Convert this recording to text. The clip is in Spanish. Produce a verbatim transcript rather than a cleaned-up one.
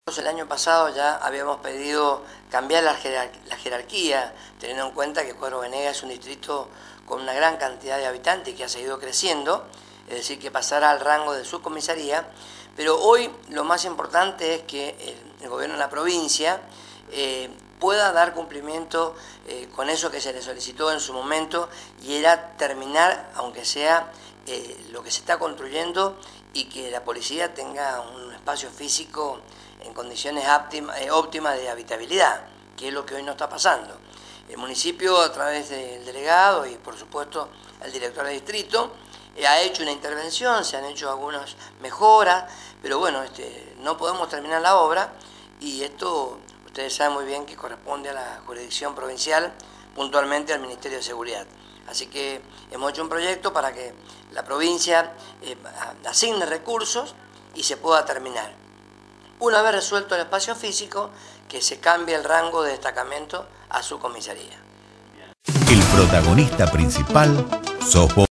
El año pasado ya habíamos pedido cambiar la, jerar la jerarquía, teniendo en cuenta que Cuadro Venegas es un distrito con una gran cantidad de habitantes que ha seguido creciendo, es decir, que pasará al rango de subcomisaría, pero hoy lo más importante es que el, el gobierno de la provincia eh, pueda dar cumplimiento eh, con eso que se le solicitó en su momento, y era terminar, aunque sea eh, lo que se está construyendo, y que la policía tenga un espacio físico en condiciones óptimas de habitabilidad, que es lo que hoy no está pasando. El municipio, a través del delegado y por supuesto el director de distrito, eh, ha hecho una intervención, se han hecho algunas mejoras, pero bueno, este, no podemos terminar la obra, y esto ustedes saben muy bien que corresponde a la jurisdicción provincial, puntualmente al Ministerio de Seguridad. Así que hemos hecho un proyecto para que la provincia eh, asigne recursos y se pueda terminar. Una vez resuelto el espacio físico, que se cambie el rango de destacamento a subcomisaría. El protagonista principal sos vos.